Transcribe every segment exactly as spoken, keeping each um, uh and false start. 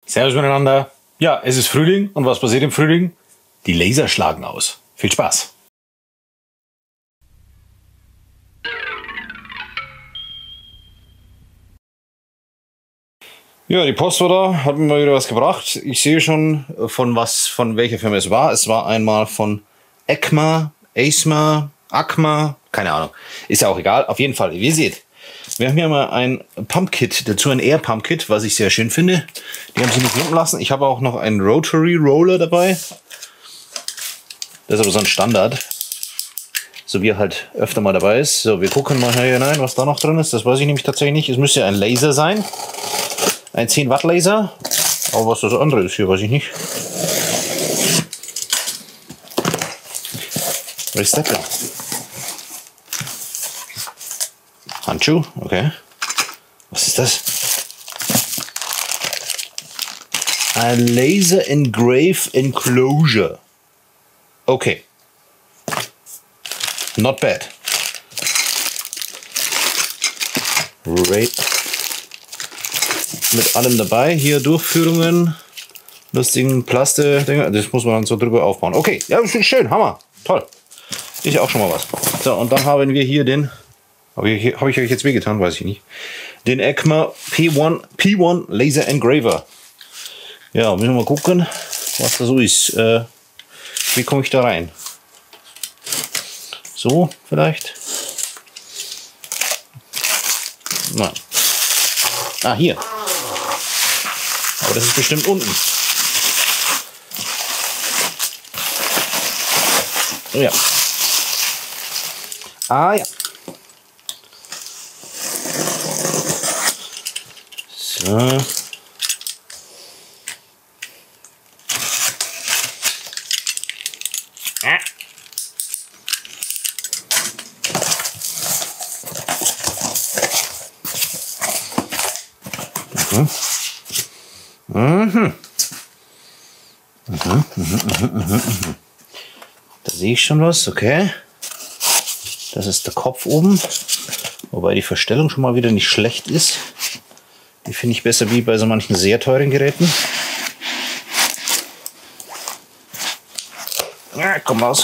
Servus miteinander. Ja, es ist Frühling und was passiert im Frühling? Die Laser schlagen aus. Viel Spaß! Ja, die Post war da, hat mir mal wieder was gebracht. Ich sehe schon, von was, von welcher Firma es war. Es war einmal von ECMA, ACMA, ACMA, keine Ahnung. Ist ja auch egal. Auf jeden Fall, wie ihr seht, wir haben hier mal ein Pump-Kit, dazu ein Air-Pump-Kit, was ich sehr schön finde. Die haben sie nicht lumpen lassen. Ich habe auch noch einen Rotary Roller dabei. Das ist aber so ein Standard, so wie er halt öfter mal dabei ist. So, wir gucken mal hier hinein, was da noch drin ist. Das weiß ich nämlich tatsächlich nicht. Es müsste ein Laser sein. Ein zehn Watt Laser. Aber was das andere ist hier, weiß ich nicht. Was ist das denn? Handschuh, okay. Was ist das? Ein Laser Engrave Enclosure. Okay. Not bad. Right. Mit allem dabei. Hier Durchführungen. Lustigen Plaste-Dinger. Das muss man dann so drüber aufbauen. Okay, ja, schön, Hammer. Toll. Ist ja auch schon mal was. So, und dann haben wir hier den. Habe ich, hab ich euch jetzt wehgetan? Weiß ich nicht. Den ECMA P eins, P eins Laser Engraver. Ja, müssen wir mal gucken, was da so ist. Äh, wie komme ich da rein? So, vielleicht? Nein. Ah, hier. Aber das ist bestimmt unten. Ja. Ah, ja. So. Ah. Mhm. Mhm. Mhm. Mhm. Mhm. Da sehe ich schon was, okay. Das ist der Kopf oben, wobei die Verstellung schon mal wieder nicht schlecht ist. Die finde ich besser wie bei so manchen sehr teuren Geräten. Ja, komm raus.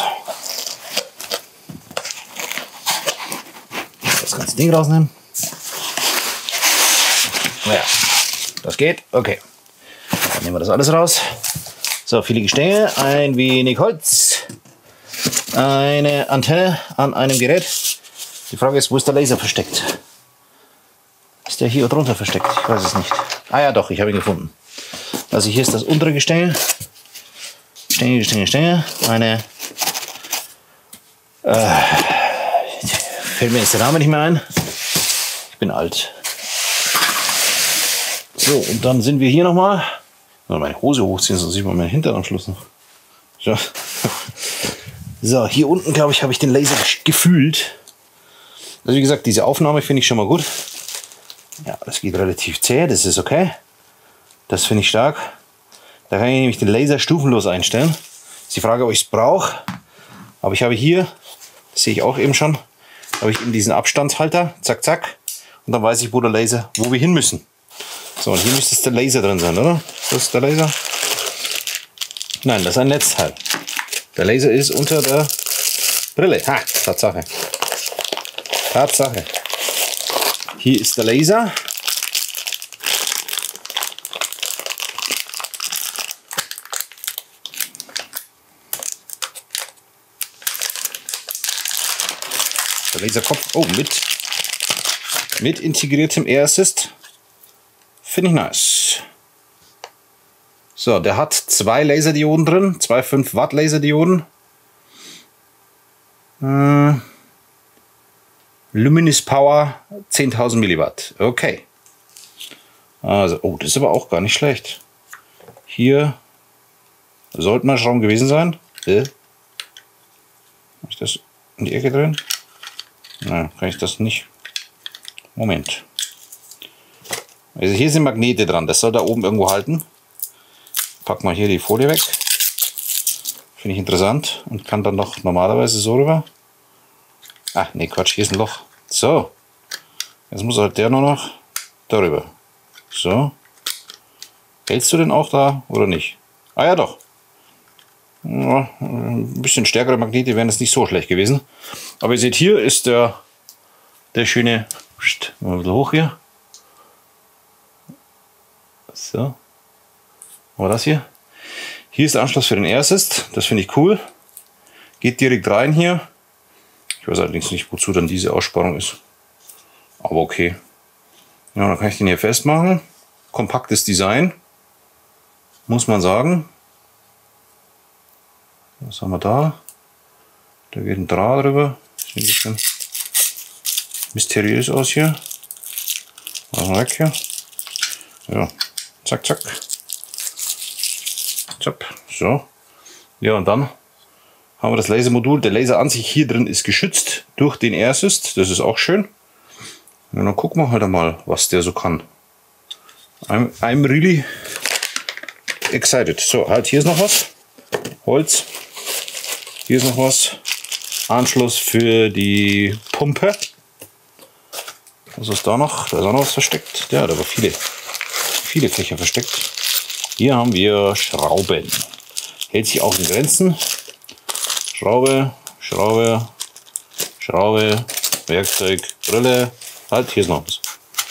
Das ganze Ding rausnehmen. Ja, das geht. Okay. Dann nehmen wir das alles raus. So, viele Gestänge, ein wenig Holz, eine Antenne an einem Gerät. Die Frage ist, wo ist der Laser versteckt? Ist der hier drunter versteckt? Ich weiß es nicht. Ah ja, doch, ich habe ihn gefunden. Also hier ist das untere Gestänge. Gestänge, Gestänge, Gestänge. Eine. Äh, fällt mir jetzt der Name nicht mehr ein. Ich bin alt. So, und dann sind wir hier nochmal. Mal meine Hose hochziehen, sonst sieht man meinen Hintern am Schluss noch. So, so hier unten, glaube ich, habe ich den Laser gefühlt. Also wie gesagt, diese Aufnahme finde ich schon mal gut. Ja, das geht relativ zäh, das ist okay. Das finde ich stark. Da kann ich nämlich den Laser stufenlos einstellen. Ist die Frage, ob ich es brauche. Aber ich habe hier, das sehe ich auch eben schon, habe ich eben diesen Abstandshalter, zack, zack. Und dann weiß ich, wo der Laser, wo wir hin müssen. So, und hier müsste es der Laser drin sein, oder? Das ist der Laser. Nein, das ist ein Netzteil. Der Laser ist unter der Brille. Ha, Tatsache. Tatsache. Hier ist der Laser. Der Laserkopf, oh, mit, mit integriertem Air Assist. Finde ich nice. So, der hat zwei Laserdioden drin, zwei fünf Watt Laserdioden. Äh, Luminous Power zehntausend Milliwatt. Okay. Also, oh, das ist aber auch gar nicht schlecht. Hier sollte mal Schrauben gewesen sein. Äh. Habe ich das in die Ecke drin? Nein, kann ich das nicht. Moment. Also hier sind Magnete dran. Das soll da oben irgendwo halten. Pack mal hier die Folie weg. Finde ich interessant. Und kann dann noch normalerweise so rüber. Ach, nee, Quatsch, hier ist ein Loch. So. Jetzt muss halt der nur noch darüber. So. Hältst du denn auch da oder nicht? Ah ja, doch. Ja, ein bisschen stärkere Magnete wären es nicht so schlecht gewesen. Aber ihr seht, hier ist der, der schöne... Mal ein bisschen hoch hier. So. Aber das hier. Hier ist der Anschluss für den Air Assist. Das finde ich cool. Geht direkt rein hier. Ich weiß allerdings nicht, wozu dann diese Aussparung ist. Aber okay. Ja, dann kann ich den hier festmachen. Kompaktes Design. Muss man sagen. Was haben wir da? Da geht ein Draht drüber. Sieht ein bisschen mysteriös aus hier. Machen wir weg hier. Ja. Zack, zack. Zack. So. Ja, und dann haben wir das Lasermodul. Der Laser an sich hier drin ist geschützt durch den Air Assist. Das ist auch schön. Und dann gucken wir halt mal, was der so kann. I'm, I'm really excited. So, halt, hier ist noch was. Holz. Hier ist noch was. Anschluss für die Pumpe. Was ist da noch? Da ist auch noch was versteckt. Ja, da war viele, viele Fächer versteckt. Hier haben wir Schrauben. Hält sich auch in Grenzen. Schraube, Schraube, Schraube, Werkzeug, Brille. Halt, hier ist noch was.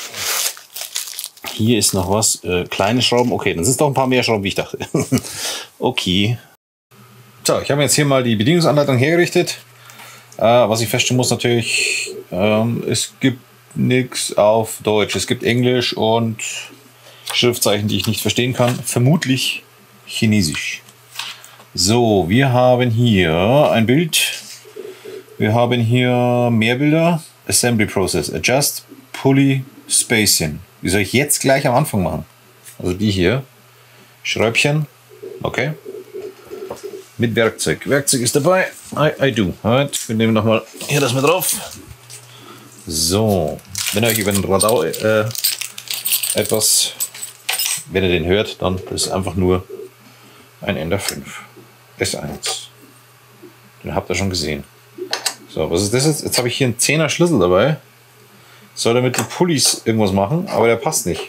Hier ist noch was. Äh, kleine Schrauben. Okay, dann sind es doch ein paar mehr Schrauben, wie ich dachte. Okay. So, ich habe jetzt hier mal die Bedienungsanleitung hergerichtet. Äh, was ich feststellen muss natürlich, ähm, es gibt nichts auf Deutsch. Es gibt Englisch und Schriftzeichen, die ich nicht verstehen kann. Vermutlich Chinesisch. So, wir haben hier ein Bild. Wir haben hier mehr Bilder. Assembly Process. Adjust Pulley Spacing. Wie soll ich jetzt gleich am Anfang machen? Also die hier. Schräubchen. Okay. Mit Werkzeug. Werkzeug ist dabei. I, I do. Right. Wir nehmen nochmal hier das mit drauf. So. Wenn ihr euch über den Radau äh, etwas, wenn ihr den hört, dann das ist einfach nur ein Ender fünf. S eins. Den habt ihr schon gesehen. So, was ist das jetzt? Jetzt habe ich hier einen zehner Schlüssel dabei. Soll er mit den Pullis irgendwas machen, aber der passt nicht.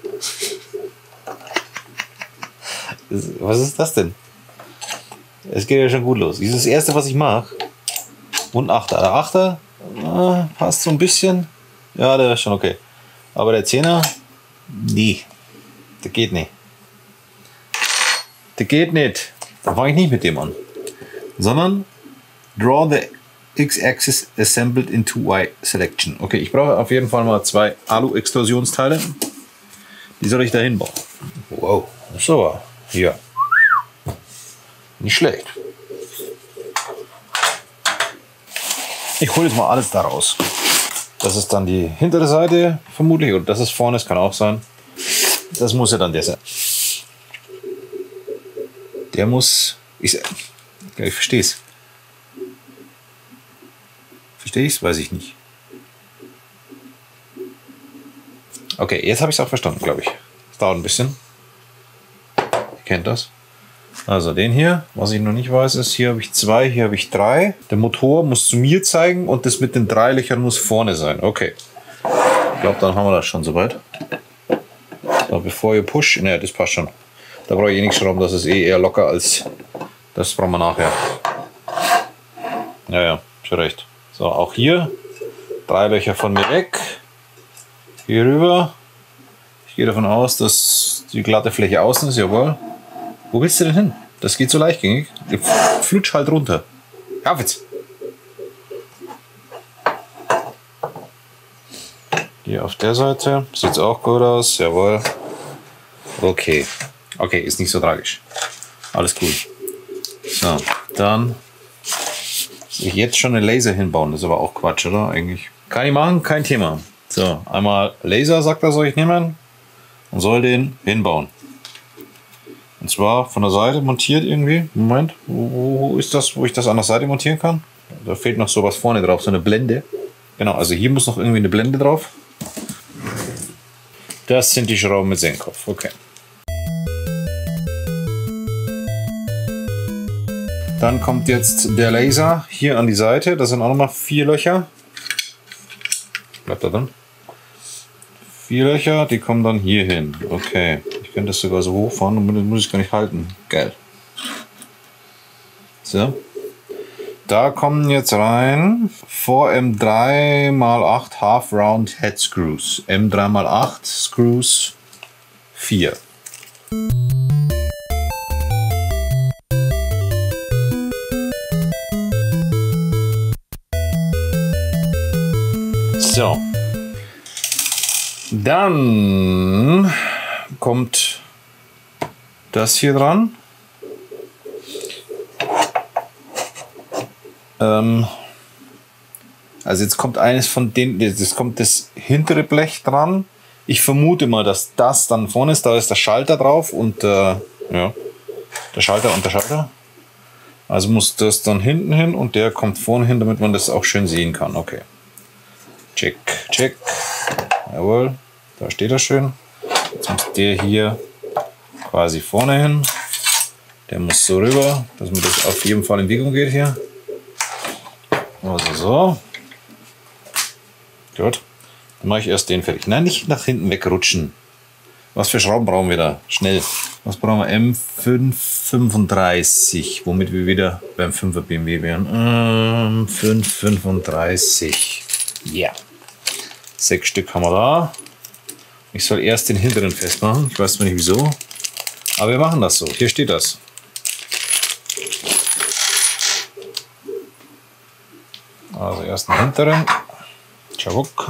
Was ist das denn? Es geht ja schon gut los. Dieses erste, was ich mache. Und Achter. Der Achter äh, passt so ein bisschen. Ja, der ist schon okay. Aber der Zehner, nee. Der geht nicht. Der geht nicht. Da fange ich nicht mit dem an. Sondern draw the X-Axis assembled into Y selection. Okay, ich brauche auf jeden Fall mal zwei Alu-Extrusionsteile. Die soll ich da hinbauen. Wow. So, hier. Nicht schlecht. Ich hole jetzt mal alles da raus. Das ist dann die hintere Seite vermutlich. Und das ist vorne, das kann auch sein. Das muss ja dann der sein. Der muss... Ich, ich verstehe es. Verstehe ich es? Weiß ich nicht. Okay, jetzt habe ich es auch verstanden, glaube ich. Es dauert ein bisschen. Ihr kennt das. Also den hier, was ich noch nicht weiß, ist, hier habe ich zwei, hier habe ich drei. Der Motor muss zu mir zeigen und das mit den drei Löchern muss vorne sein. Okay. Ich glaube, dann haben wir das schon soweit. So, bevor ihr push, ne, das passt schon. Da brauche ich eh nichts schrauben, das ist eh eher locker als das brauchen wir nachher. Ja, ja, schon recht. So, auch hier drei Löcher von mir weg. Hier rüber. Ich gehe davon aus, dass die glatte Fläche außen ist, jawohl. Wo willst du denn hin? Das geht so leichtgängig. Flutsch halt runter. Auf jetzt. Hier auf der Seite. Sieht auch gut aus. Jawohl. Okay. Okay, ist nicht so tragisch. Alles cool. So, dann ich jetzt schon einen Laser hinbauen. Das ist aber auch Quatsch, oder? Eigentlich. Kann ich machen, kein Thema. So, einmal Laser, sagt er, soll ich nehmen. Und soll den hinbauen. Und zwar von der Seite montiert irgendwie. Moment, wo, wo ist das, wo ich das an der Seite montieren kann? Da fehlt noch sowas vorne drauf, so eine Blende. Genau, also hier muss noch irgendwie eine Blende drauf. Das sind die Schrauben mit Senkkopf, okay. Dann kommt jetzt der Laser hier an die Seite. Das sind auch nochmal vier Löcher. Bleibt da drin. Vier Löcher, die kommen dann hier hin. Okay, ich könnte das sogar so hochfahren und dann muss ich gar nicht halten. Geil. So. Da kommen jetzt rein vier M drei mal acht Half Round Head Screws. M drei mal acht Screws vier. So. Dann kommt das hier dran. Ähm, also jetzt kommt eines von den, jetzt kommt das hintere Blech dran. Ich vermute mal, dass das dann vorne ist. Da ist der Schalter drauf und äh, ja, der Schalter und der Schalter. Also muss das dann hinten hin und der kommt vorne hin, damit man das auch schön sehen kann. Okay. Check, check. Jawohl, da steht er schön. Jetzt muss der hier quasi vorne hin. Der muss so rüber, dass man das auf jeden Fall in Bewegung geht hier. Also so. Gut. Dann mache ich erst den fertig. Nein, nicht nach hinten wegrutschen. Was für Schrauben brauchen wir da? Schnell. Was brauchen wir? M fünf fünfunddreißig. Womit wir wieder beim fünfer B M W wären. Ähm, fünf fünfunddreißig. Ja. Yeah. Sechs Stück haben wir da. Ich soll erst den hinteren festmachen. Ich weiß zwar nicht wieso. Aber wir machen das so. Hier steht das. Also erst den hinteren. Tschabuk.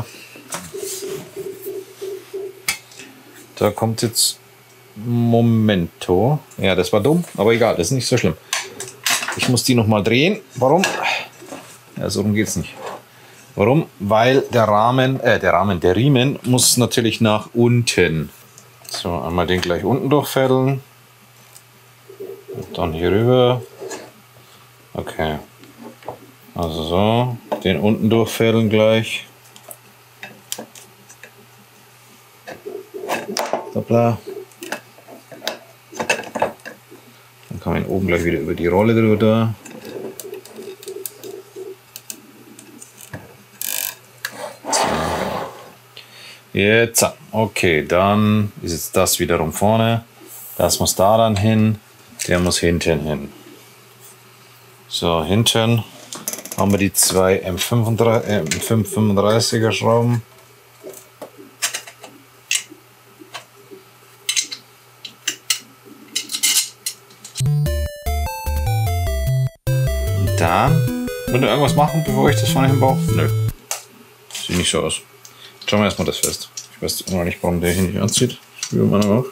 Da kommt jetzt Momento. Ja, das war dumm, aber egal, das ist nicht so schlimm. Ich muss die noch mal drehen. Warum? Ja, so rum geht es nicht. Warum? Weil der Rahmen, äh, der Rahmen, der Riemen muss natürlich nach unten. So, einmal den gleich unten durchfädeln. Und dann hier rüber. Okay. Also so, den unten durchfädeln gleich. Hoppla. Dann kann man ihn oben gleich wieder über die Rolle drüber. Jetzt, okay, dann ist jetzt das wiederum vorne. Das muss da dann hin, der muss hinten hin. So, hinten haben wir die zwei M fünfhundertfünfunddreißiger Schrauben. Und dann, wollt ihr irgendwas machen, bevor ich das vorne hinbaue? Nö, sieht nicht so aus. Schauen wir erstmal das fest. Ich weiß immer noch nicht, warum der hier nicht anzieht. Auch.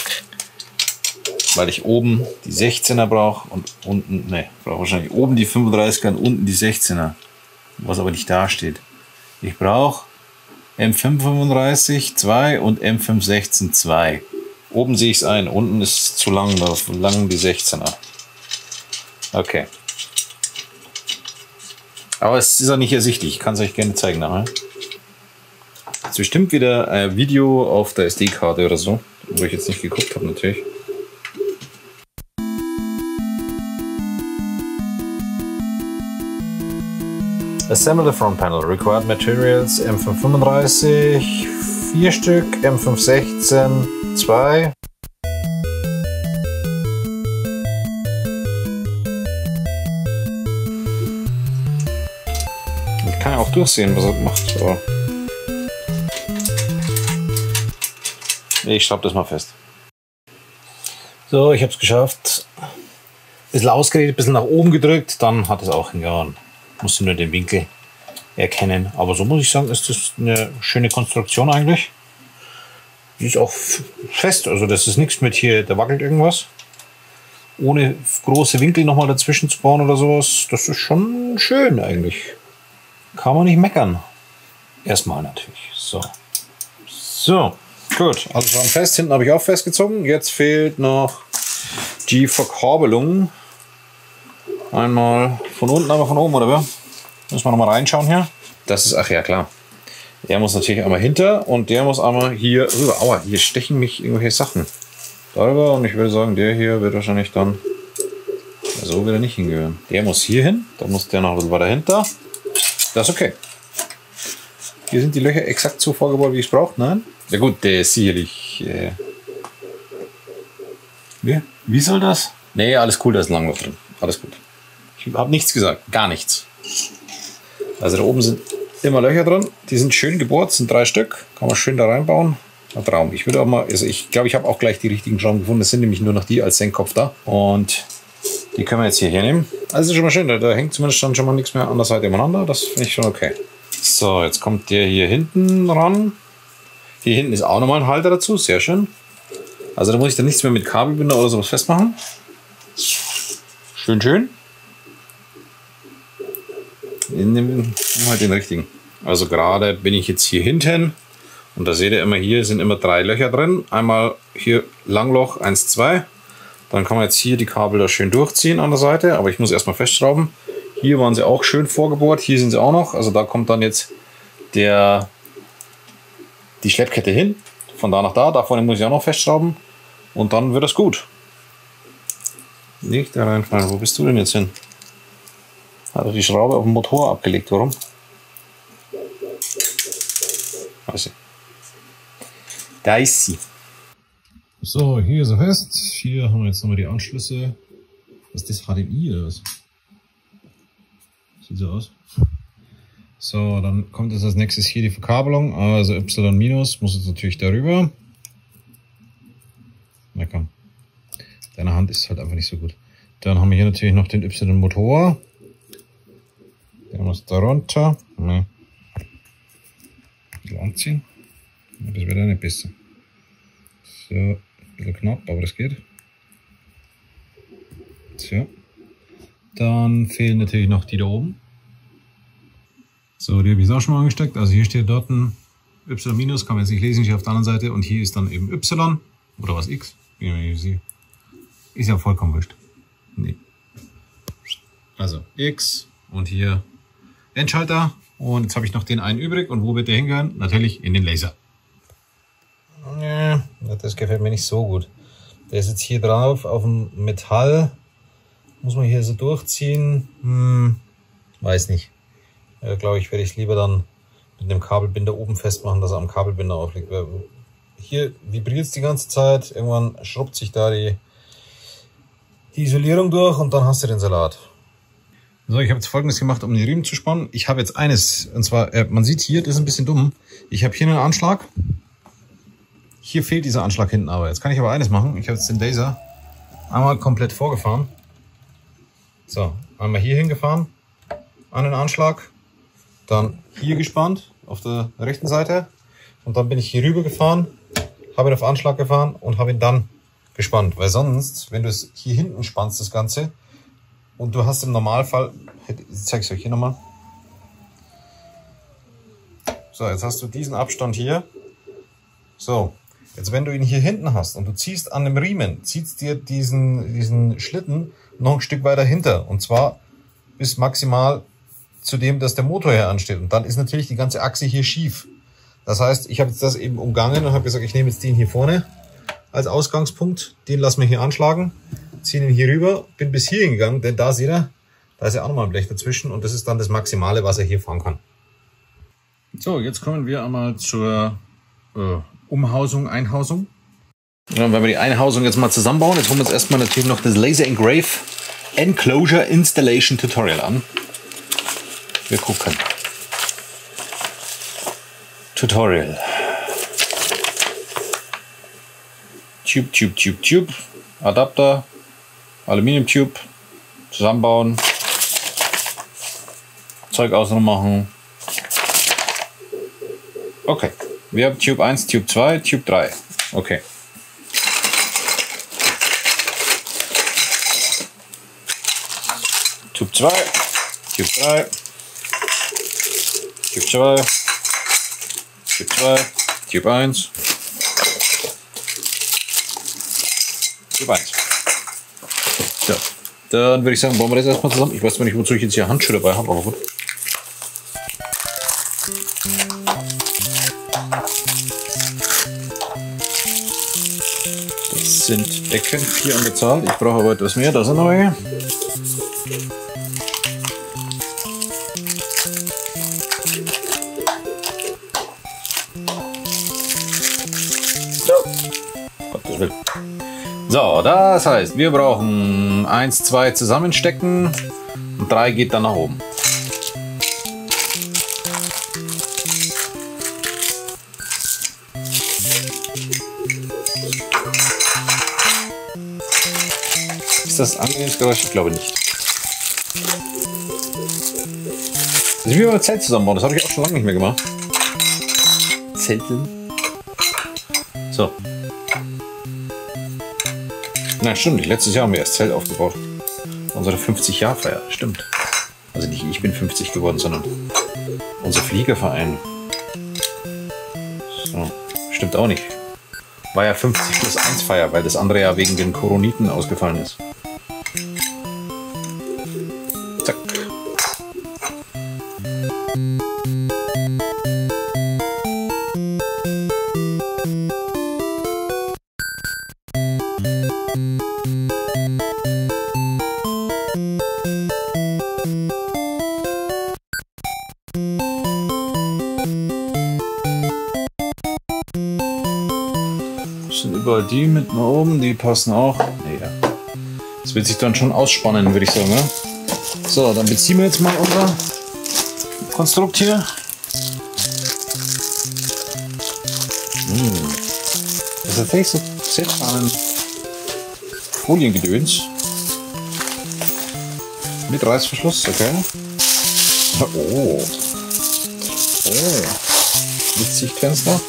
Weil ich oben die sechzehner brauche und unten, ne, brauche wahrscheinlich oben die fünfunddreißiger und unten die sechzehner. Was aber nicht da steht. Ich brauche M fünf fünfunddreißig zwei und M fünf sechzehn zwei. Oben sehe ich es ein, unten ist es zu lang, da lang die sechzehner. Okay. Aber es ist auch nicht ersichtlich. Ich kann es euch gerne zeigen nachher. Jetzt bestimmt wieder ein Video auf der S D-Karte oder so, wo ich jetzt nicht geguckt habe natürlich. Assemble the front panel. Required materials M fünf fünfunddreißig, vier Stück, M fünf sechzehn, zwei. Ich kann ja auch durchsehen, was er macht. Aber ich schraube das mal fest. So, ich habe es geschafft. Ein bisschen ausgeredet, ein bisschen nach oben gedrückt, dann hat es auch hingehauen. Musste nur den Winkel erkennen. Aber so muss ich sagen, ist das eine schöne Konstruktion eigentlich. Die ist auch fest, also das ist nichts mit hier, da wackelt irgendwas. Ohne große Winkel nochmal dazwischen zu bauen oder sowas. Das ist schon schön eigentlich. Kann man nicht meckern. Erstmal natürlich. So. So. Gut, also schon fest. Hinten habe ich auch festgezogen. Jetzt fehlt noch die Verkabelung. Einmal von unten, einmal von oben, oder was? Müssen wir noch mal reinschauen hier. Das ist, ach ja, klar. Der muss natürlich einmal hinter und der muss einmal hier rüber. Aua, hier stechen mich irgendwelche Sachen darüber. Und ich würde sagen, der hier wird wahrscheinlich dann so wieder nicht hingehören. Der muss hier hin, dann muss der noch ein bisschen weiter hinter. Das ist okay. Hier sind die Löcher exakt so vorgebaut, wie ich es brauche. Nein? Ja gut, der ist sicherlich äh, Wie? Wie soll das? Nee, alles cool, da ist ein Langloch drin. Alles gut. Ich habe nichts gesagt. Gar nichts. Also da oben sind immer Löcher drin. Die sind schön gebohrt, sind drei Stück. Kann man schön da reinbauen. Ein Traum. Ich würde auch mal, also ich glaube, ich habe auch gleich die richtigen Schrauben gefunden. Das sind nämlich nur noch die als Senkkopf da. Und die können wir jetzt hier hernehmen. Also ist schon mal schön. Da, da hängt zumindest dann schon mal nichts mehr an der Seite umeinander. Das finde ich schon okay. So, jetzt kommt der hier hinten ran. Hier hinten ist auch nochmal ein Halter dazu. Sehr schön. Also da muss ich dann nichts mehr mit Kabelbinder oder sowas festmachen. Schön, schön. Nehmen wir halt den richtigen. Also gerade bin ich jetzt hier hinten. Und da seht ihr immer, hier sind immer drei Löcher drin. Einmal hier Langloch eins, zwei. Dann kann man jetzt hier die Kabel da schön durchziehen an der Seite. Aber ich muss erstmal festschrauben. Hier waren sie auch schön vorgebohrt. Hier sind sie auch noch. Also da kommt dann jetzt der, die Schleppkette hin. Von da nach da. Da vorne muss ich auch noch festschrauben. Und dann wird das gut. Nicht da reinfallen. Wo bist du denn jetzt hin? Hat er die Schraube auf dem Motor abgelegt. Warum? Weiß ich. Da ist sie. So, hier ist er fest. Hier haben wir jetzt nochmal die Anschlüsse. Was ist das, H D M I oder was? Sieht so aus. So, dann kommt jetzt als nächstes hier die Verkabelung. Also Y- muss jetzt natürlich darüber. Na komm. Deine Hand ist halt einfach nicht so gut. Dann haben wir hier natürlich noch den Y-Motor. Der muss darunter. Ja. Ein bisschen anziehen. Das wird auch nicht besser. So, ein bisschen knapp, aber das geht. So. Dann fehlen natürlich noch die da oben. So, die habe ich auch schon mal angesteckt. Also hier steht dort ein Y-, kann man jetzt nicht lesen, hier auf der anderen Seite. Und hier ist dann eben Y oder was X. Ist ja vollkommen wurscht. Nee. Also X und hier Endschalter. Und jetzt habe ich noch den einen übrig. Und wo wird der hingehören? Natürlich in den Laser. Ja, das gefällt mir nicht so gut. Der ist jetzt hier drauf auf dem Metall. Muss man hier so durchziehen? Hm, weiß nicht. Ja, glaube ich, werde ich es lieber dann mit dem Kabelbinder oben festmachen, dass er am Kabelbinder aufliegt. Hier vibriert es die ganze Zeit. Irgendwann schrubbt sich da die, die Isolierung durch und dann hast du den Salat. So, ich habe jetzt Folgendes gemacht, um den Riemen zu spannen. Ich habe jetzt eines, und zwar, äh, man sieht hier, das ist ein bisschen dumm. Ich habe hier einen Anschlag. Hier fehlt dieser Anschlag hinten aber. Jetzt kann ich aber eines machen. Ich habe jetzt den Laser einmal komplett vorgefahren. So, einmal hier hingefahren, an den Anschlag. Dann hier gespannt, auf der rechten Seite. Und dann bin ich hier rüber gefahren, habe ihn auf Anschlag gefahren und habe ihn dann gespannt. Weil sonst, wenn du es hier hinten spannst, das Ganze, und du hast im Normalfall, ich zeige es euch hier nochmal. So, jetzt hast du diesen Abstand hier. So, jetzt wenn du ihn hier hinten hast und du ziehst an dem Riemen, ziehst dir diesen, diesen Schlitten noch ein Stück weiter hinter. Und zwar bis maximal zu dem, dass der Motor hier ansteht. Und dann ist natürlich die ganze Achse hier schief. Das heißt, ich habe jetzt das eben umgangen und habe gesagt, ich nehme jetzt den hier vorne als Ausgangspunkt. Den lassen wir hier anschlagen. Ziehen ihn hier rüber, bin bis hier hingegangen, denn da seht ihr, da ist ja auch nochmal ein Blech dazwischen und das ist dann das Maximale, was er hier fahren kann. So, jetzt kommen wir einmal zur äh, Umhausung, Einhausung. Ja, wenn wir die Einhausung jetzt mal zusammenbauen, jetzt holen wir uns erstmal natürlich noch das Laser Engrave Enclosure Installation Tutorial an. Wir gucken. Tutorial. Tube, Tube, Tube, Tube. Adapter. Aluminium-Tube, zusammenbauen, Zeug außen machen. Okay, wir haben Tube eins, Tube zwei, Tube drei. Okay. Tube zwei, Tube drei, Tube zwei, Tube zwei, Tube eins, Tube eins. Ja, dann würde ich sagen, bauen wir das erstmal zusammen. Ich weiß zwar nicht, wozu ich jetzt hier Handschuhe dabei habe, aber gut. Das sind Ecken, vier an der Zahl. Ich brauche aber etwas mehr, da sind noch welche. So. Gottes Willen. So, das heißt, wir brauchen eins, zwei zusammenstecken und drei geht dann nach oben. Ist das ein angenehmes Geräusch? Ich glaube nicht. Das ist wie beim Zelt zusammenbauen, das habe ich auch schon lange nicht mehr gemacht. Zelten. So. Na stimmt, letztes Jahr haben wir erst Zelt aufgebaut. Unsere fünfzig Jahr Feier, stimmt. Also nicht ich bin fünfzig geworden, sondern unser Fliegerverein. So, stimmt auch nicht. War ja fünfzig plus eins Feier, weil das andere ja wegen den Koroniten ausgefallen ist. Zack. Sind überall die mit nach oben, die passen auch. Nee, ja. Das wird sich dann schon ausspannen, würde ich sagen. Ne? So, dann beziehen wir jetzt mal unser Konstrukt hier. Hm. Das ist tatsächlich so seltsamen Foliengedöns. Mit Reißverschluss, okay. Oh. Oh. Mit Sichtfenster.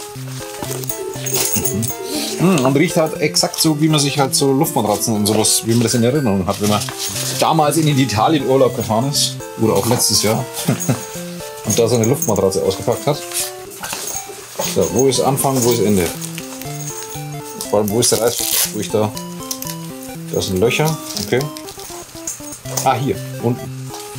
Mhm. Und riecht halt exakt so, wie man sich halt so Luftmatratzen und sowas, wie man das in Erinnerung hat, wenn man damals in den Italien Urlaub gefahren ist. Oder auch letztes Jahr. Und da so eine Luftmatratze ausgepackt hat. So, wo ist Anfang, wo ist Ende? Vor allem, wo ist der Reißverschluss? Wo ich da. Da sind Löcher, okay. Ah, hier, unten.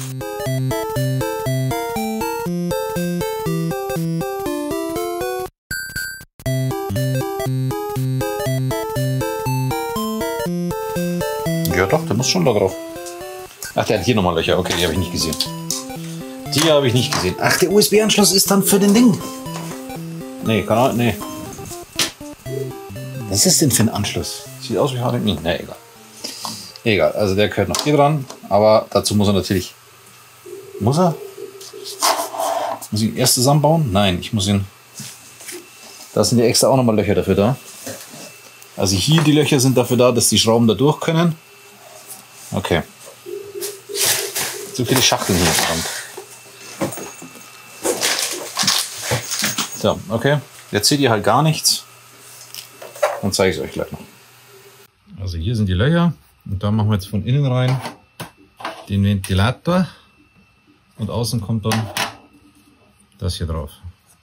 Ja doch, der muss schon da drauf. Ach, der hat hier nochmal Löcher. Okay, die habe ich nicht gesehen. Die habe ich nicht gesehen. Ach, der U S B-Anschluss ist dann für den Ding. Nee, kann auch, nee. Was ist denn für ein Anschluss? Sieht aus wie H D M I. Nee, egal. Egal, also der gehört noch hier dran. Aber dazu muss er natürlich... Muss er? Muss ich ihn erst zusammenbauen? Nein, ich muss ihn... Da sind ja extra auch nochmal Löcher dafür da. Also hier die Löcher sind dafür da, dass die Schrauben da durch können. Okay. Zu viele Schachteln hier dran. So, okay. Jetzt seht ihr halt gar nichts. Dann zeige ich es euch gleich noch. Also hier sind die Löcher. Und da machen wir jetzt von innen rein den Ventilator. Und außen kommt dann das hier drauf.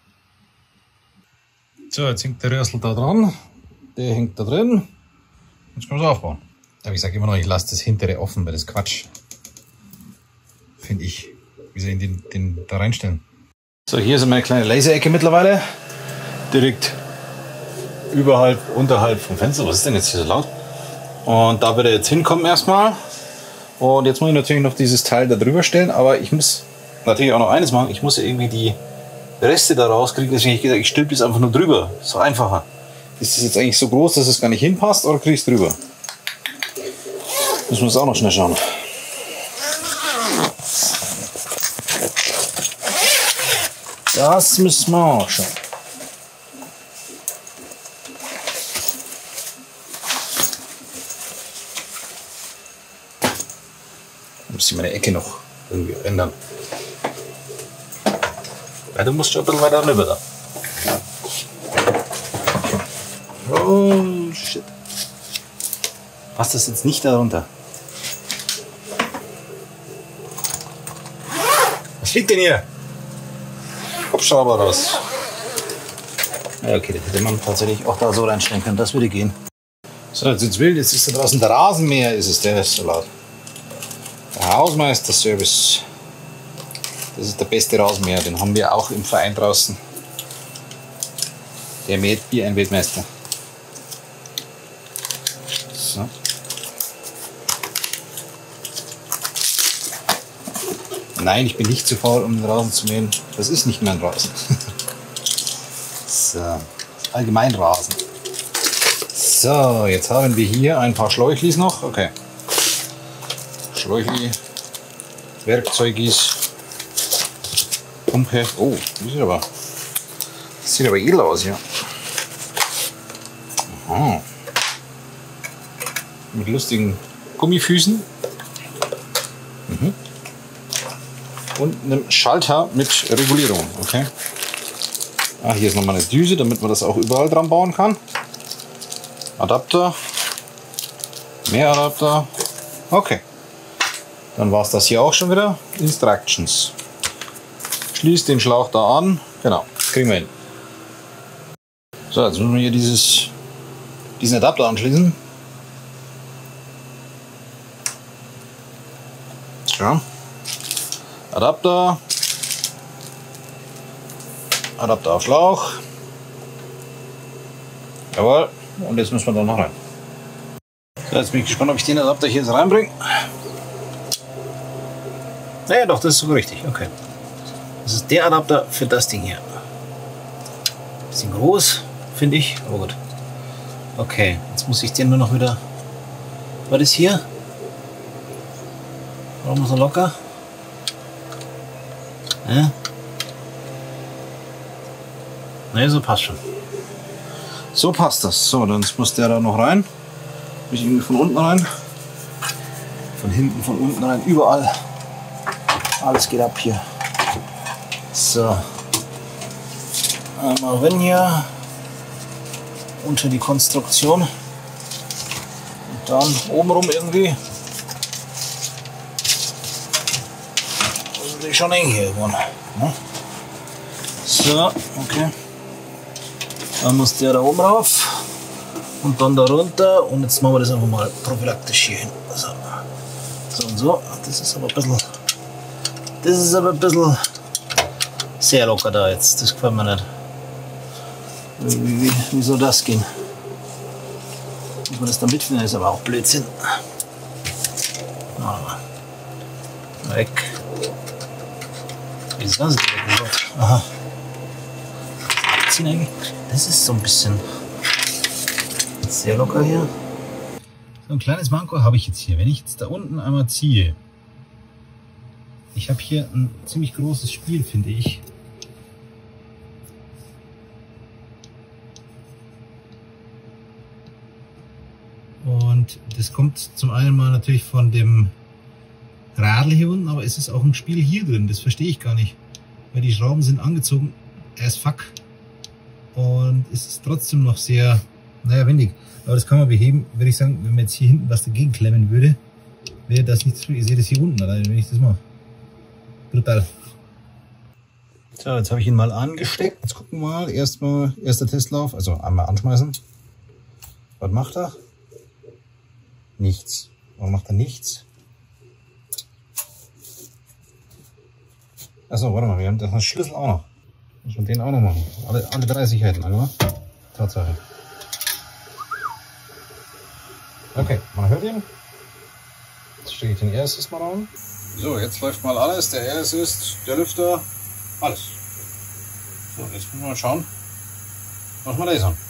So, jetzt hängt der Rössel da dran. Der hängt da drin. Jetzt können wir es aufbauen. Aber ich sage immer noch, ich lasse das hintere offen, weil das ist Quatsch. Finde ich. Wie soll ich den, den da reinstellen? So, hier ist meine kleine Laserecke mittlerweile. Direkt überhalb, unterhalb vom Fenster. Was ist denn jetzt hier so laut? Und da wird er jetzt hinkommen erstmal. Und jetzt muss ich natürlich noch dieses Teil da drüber stellen. Aber ich muss natürlich auch noch eines machen. Ich muss ja irgendwie die Reste da rauskriegen. Deswegen habe ich gesagt, ich stülpe das einfach nur drüber. Ist so einfacher. Ist das jetzt eigentlich so groß, dass es gar nicht hinpasst, oder kriege ich es drüber? Müssen wir uns auch noch schnell schauen. Das müssen wir auch schauen. Da muss ich meine Ecke noch irgendwie ändern. Ja, du musst schon ein bisschen weiter rüber da. Oh shit. Passt das jetzt nicht darunter? Was liegt denn hier? Kopfschrauber raus. Ja, okay, das hätte man tatsächlich auch da so reinstellen können. Das würde gehen. So, jetzt ist wild. Jetzt ist da draußen der Rasenmäher. Ist es, der ist so laut. Der Hausmeister-Service. Das ist der beste Rasenmäher. Den haben wir auch im Verein draußen. Der mäht wie ein Weltmeister. So. Nein, ich bin nicht zu faul, um den Rasen zu mähen. Das ist nicht mein Rasen. So. Allgemein Rasen. So, jetzt haben wir hier ein paar Schläuchlis noch. Okay. Schläuchli, Werkzeugis, Pumpe. Oh, das sieht aber, das sieht aber edel aus, ja. Aha. Mit lustigen Gummifüßen. Mhm. Und einem Schalter mit Regulierung. Okay. Ah, hier ist nochmal eine Düse, damit man das auch überall dran bauen kann. Adapter. Mehr Adapter. Okay. Dann war es das hier auch schon wieder. Instructions. Schließt den Schlauch da an. Genau, das kriegen wir hin. So, jetzt müssen wir hier dieses, diesen Adapter anschließen. Ja. Adapter. Adapter auf Schlauch. Jawohl. Und jetzt müssen wir da noch rein. So, jetzt bin ich gespannt, ob ich den Adapter hier jetzt reinbringe. Naja, doch, das ist sogar richtig. Okay. Das ist der Adapter für das Ding hier. Bisschen groß, finde ich. Aber gut. Okay, jetzt muss ich den nur noch wieder. Was ist hier? Warum so locker? Ja. Ne, so passt schon. So passt das. So, dann muss der da noch rein. Muss ich irgendwie von unten rein. Von hinten, von unten rein. Überall. Alles geht ab hier. So. Einmal rein hier. Unter die Konstruktion. Und dann obenrum irgendwie. Das ist schon eng hier geworden. So, okay. Dann muss der da oben rauf und dann da runter und jetzt machen wir das einfach mal prophylaktisch hier hin. So, so und so. Das ist aber ein bisschen, das ist aber ein bisschen sehr locker da jetzt. Das gefällt mir nicht. Wie, wie, wie soll das gehen? Muss man das da mitfinden? Das ist aber auch Blödsinn. Weg. Wie ist das Ganze weg? Aha. Das ist so ein bisschen sehr locker hier. So ein kleines Manko habe ich jetzt hier. Wenn ich jetzt da unten einmal ziehe, ich habe hier ein ziemlich großes Spiel, finde ich. Und das kommt zum einen mal natürlich von dem Radl hier unten, aber es ist auch ein Spiel hier drin. Das verstehe ich gar nicht. Weil die Schrauben sind angezogen as fuck. Und es ist trotzdem noch sehr, naja, wendig. Aber das kann man beheben, würde ich sagen, wenn man jetzt hier hinten was dagegen klemmen würde, wäre das nicht so. Ihr seht das hier unten alleine, wenn ich das mache. Brutal. So, jetzt habe ich ihn mal angesteckt. Jetzt gucken wir mal. Erstmal, erster Testlauf. Also einmal anschmeißen. Was macht er? Nichts. Warum macht er nichts? Achso, warte mal, wir haben den Schlüssel auch noch. Müssen wir den auch noch machen. Alle, alle drei Sicherheiten, oder? Tatsache. Okay, man hört ihn. Jetzt stecke ich den erstes mal an. So, jetzt läuft mal alles. Der R S ist, der Lüfter, alles. So, jetzt müssen wir mal schauen, was wir da haben.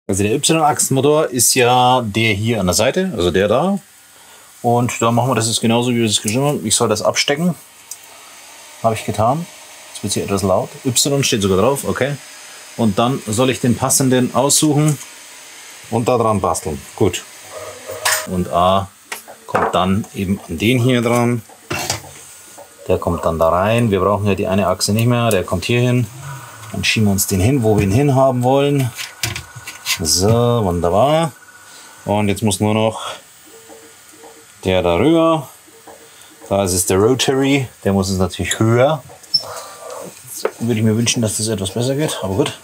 Also der Y-Achsenmotor ist ja der hier an der Seite, also der da. Und da machen wir das jetzt genauso, wie wir es geschrieben haben. Ich soll das abstecken. Habe ich getan. Jetzt wird es hier etwas laut. Y steht sogar drauf, okay. Und dann soll ich den passenden aussuchen und da dran basteln. Gut. Und A kommt dann eben an den hier dran. Der kommt dann da rein. Wir brauchen ja die eine Achse nicht mehr. Der kommt hier hin. Dann schieben wir uns den hin, wo wir ihn hin haben wollen. So, wunderbar. Und jetzt muss nur noch der darüber. Da ist es der Rotary. Der muss es natürlich höher. Jetzt würde ich mir wünschen, dass das etwas besser geht. Aber gut.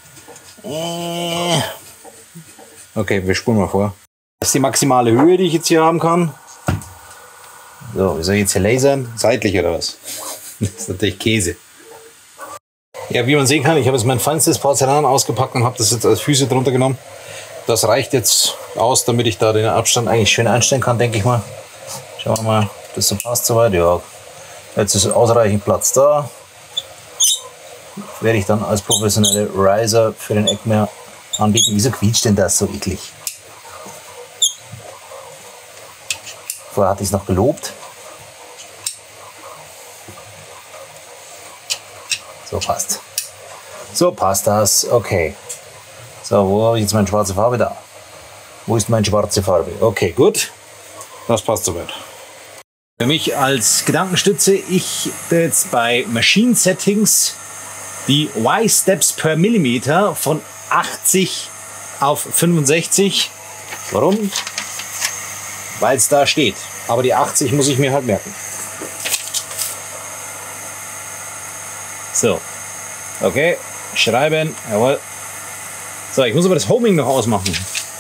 Okay, wir spulen mal vor. Das ist die maximale Höhe, die ich jetzt hier haben kann. So, wie soll ich jetzt hier lasern? Seitlich oder was? Das ist natürlich Käse. Ja, wie man sehen kann, ich habe jetzt mein feinstes Porzellan ausgepackt und habe das jetzt als Füße drunter genommen. Das reicht jetzt aus, damit ich da den Abstand eigentlich schön einstellen kann, denke ich mal. Schauen wir mal, ob das so passt soweit. Ja, jetzt ist ausreichend Platz da. Werde ich dann als professionelle Riser für den Eckmeer anbieten. Wieso quietscht denn das so eklig? Vorher hatte ich es noch gelobt. So passt. So passt das. Okay. So, wo habe ich jetzt meine schwarze Farbe? Da. Wo ist meine schwarze Farbe? Okay, gut. Das passt soweit. Für mich als Gedankenstütze, ich jetzt bei Machine Settings die Y-Steps per Millimeter von achtzig auf fünfundsechzig. Warum? Weil es da steht. Aber die achtzig muss ich mir halt merken. So. Okay. Schreiben. Jawohl. So, ich muss aber das Homing noch ausmachen.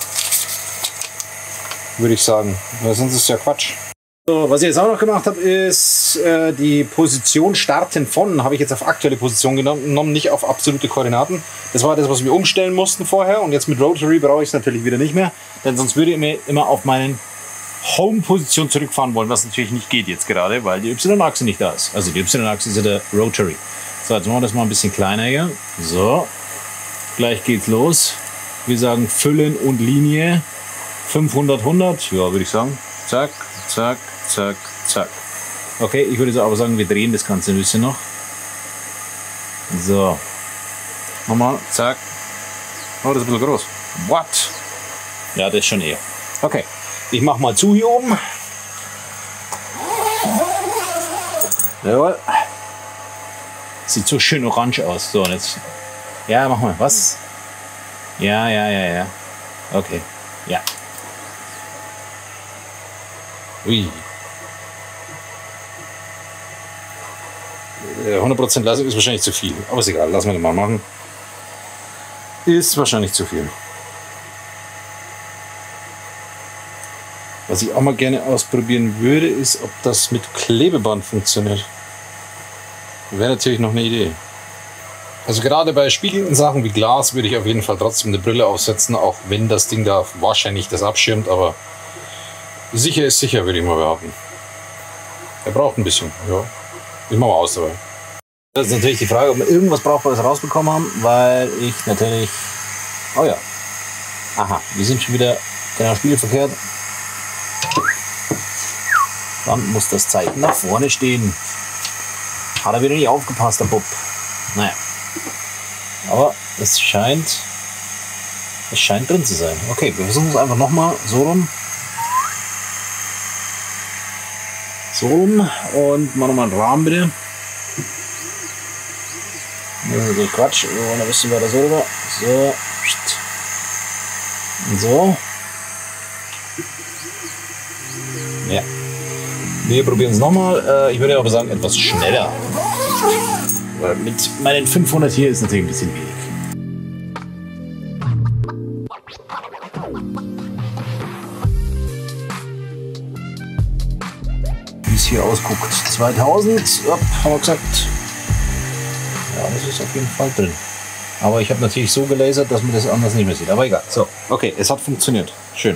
Würde ich sagen. Weil sonst ist es ja Quatsch. So, was ich jetzt auch noch gemacht habe, ist äh, die Position starten von, habe ich jetzt auf aktuelle Position genommen, nicht auf absolute Koordinaten. Das war das, was wir umstellen mussten vorher. Und jetzt mit Rotary brauche ich es natürlich wieder nicht mehr. Denn sonst würde ich mir immer auf meinen Home-Position zurückfahren wollen, was natürlich nicht geht jetzt gerade, weil die Y-Achse nicht da ist. Also die Y-Achse ist ja der Rotary. So, jetzt machen wir das mal ein bisschen kleiner hier. So, gleich geht's los. Wir sagen Füllen und Linie. fünfhundert, hundert, ja, würde ich sagen. Zack, zack, zack, zack. Okay, ich würde aber sagen, wir drehen das Ganze ein bisschen noch. So. Nochmal, zack. Oh, das ist ein bisschen groß. What? Ja, das ist schon eher. Okay, ich mach mal zu hier oben. Jawohl. Sieht so schön orange aus. So, und jetzt. Ja, mach mal. Was? Ja, ja, ja, ja. Okay. Ja. Ui. hundert Prozent Leistung ist wahrscheinlich zu viel. Aber ist egal, lassen wir das mal machen. Ist wahrscheinlich zu viel. Was ich auch mal gerne ausprobieren würde, ist, ob das mit Klebeband funktioniert. Wäre natürlich noch eine Idee. Also gerade bei spiegelnden Sachen wie Glas würde ich auf jeden Fall trotzdem eine Brille aufsetzen, auch wenn das Ding da wahrscheinlich das abschirmt, aber sicher ist sicher, würde ich mal behaupten. Er braucht ein bisschen, ja. Ich mach mal aus dabei. Das ist natürlich die Frage, ob wir irgendwas Brauchbares rausbekommen haben, weil ich natürlich... Oh ja. Aha, wir sind schon wieder genau spiegelverkehrt. Dann muss das Zeichen nach vorne stehen. Hat er wieder nicht aufgepasst, der Bub. Naja. Aber es scheint... Es scheint drin zu sein. Okay, wir versuchen es einfach nochmal so rum. So rum. Und machen wir mal einen Rahmen bitte. So, Quatsch. Wir wollen ein bisschen weiter so rüber. So. Und so. Ja. Wir probieren es nochmal. Ich würde aber sagen, etwas schneller. Weil mit meinen fünfhundert hier ist natürlich ein bisschen wenig. Wie es hier ausguckt. zweitausend. Ja, haben wir gesagt. Ja, das ist auf jeden Fall drin. Aber ich habe natürlich so gelasert, dass man das anders nicht mehr sieht. Aber egal. So, okay, es hat funktioniert. Schön.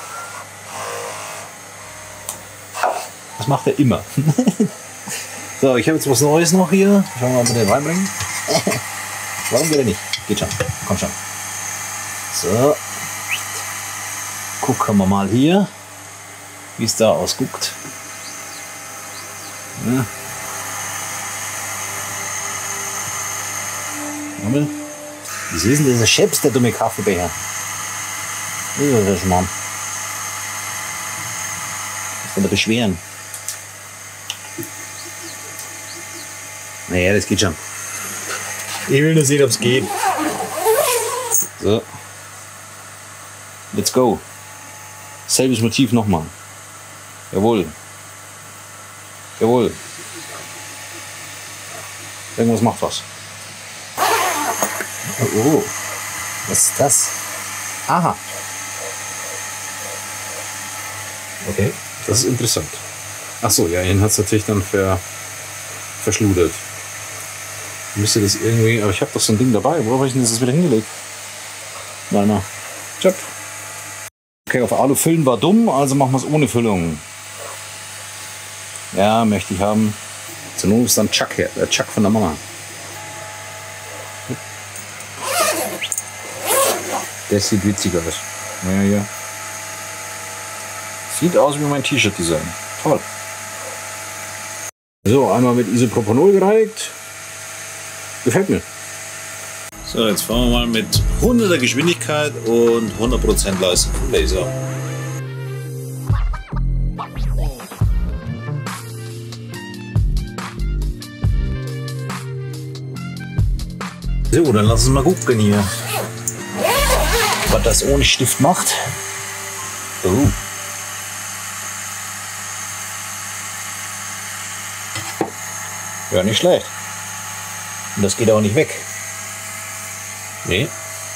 Das macht er immer. So, ich habe jetzt was Neues noch hier. Schauen wir mal, ob wir den reinbringen. Warum geht er nicht? Geht schon. Komm schon. So. Gucken wir mal hier, wie es da ausguckt. Ja. Wieso ist denn dieser Scheps, der dumme Kaffeebecher? Das ist der Schmarrn. Das kann man beschweren. Naja, das geht schon. Ich will nur sehen, ob es geht. So. Let's go. Selbes Motiv nochmal. Jawohl. Jawohl. Irgendwas macht was. Oh, was ist das? Aha. Okay, das ist interessant. Ach so, ja, ihn hat es natürlich dann ver, verschludert. Müsste das irgendwie, aber ich habe doch so ein Ding dabei. Wo habe ich denn das wieder hingelegt? Nein, mal. Tschüpp. Okay, auf Alu füllen war dumm, also machen wir es ohne Füllung. Ja, möchte ich haben. Zur Not ist dann Chuck her, der Chuck von der Mama. Das sieht witzig aus. Ja, ja. Sieht aus wie mein T-Shirt-Design. Toll. So, einmal mit Isopropanol gereinigt. Gefällt mir. So, jetzt fahren wir mal mit hunderter Geschwindigkeit und hundert Prozent Leistung vom Laser. So, dann lass uns mal gucken hier, was das ohne Stift macht. Oh. Ja, nicht schlecht. Und das geht auch nicht weg. Nee.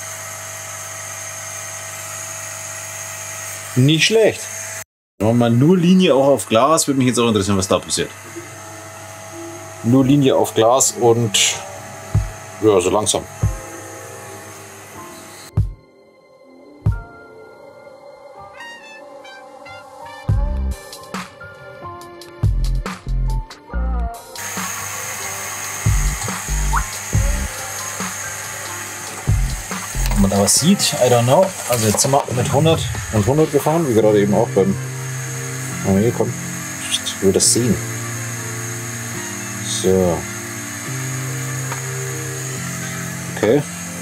Nicht schlecht. Machen wir nur Linie auch auf Glas. Würde mich jetzt auch interessieren, was da passiert. Nur Linie auf Glas und ja, so langsam. Ob man da was sieht, I don't know. Also jetzt sind wir mit hundert und hundert gefahren, wie gerade eben auch beim... Oh hier, komm. Ich will das sehen. So. Okay.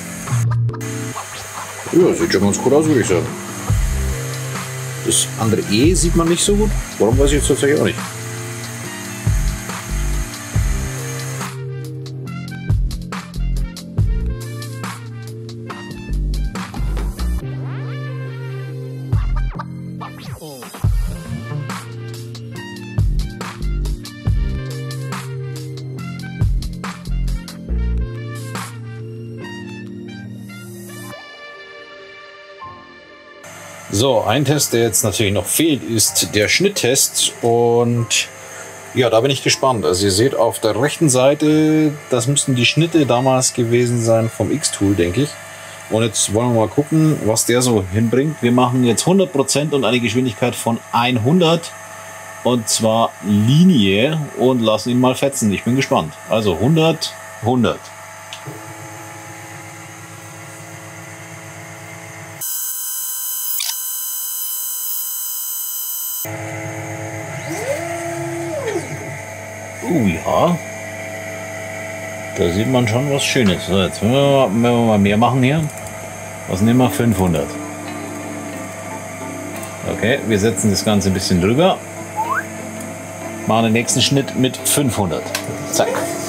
Ja, sieht schon ganz gut aus, würde ich sagen. Das andere E sieht man nicht so gut. Warum, weiß ich jetzt tatsächlich auch nicht. So, ein Test, der jetzt natürlich noch fehlt, ist der Schnitttest. Und ja, da bin ich gespannt. Also ihr seht auf der rechten Seite, das müssten die Schnitte damals gewesen sein vom X-Tool, denke ich. Und jetzt wollen wir mal gucken, was der so hinbringt. Wir machen jetzt hundert Prozent und eine Geschwindigkeit von hundert. Und zwar Linie und lassen ihn mal fetzen. Ich bin gespannt. Also hundert, hundert. Uh, ja. Da sieht man schon was Schönes. So, jetzt wenn wir, mal, wenn wir mal mehr machen hier. Was nehmen wir? fünfhundert. Okay, wir setzen das Ganze ein bisschen drüber. Machen den nächsten Schnitt mit fünfhundert. Zack.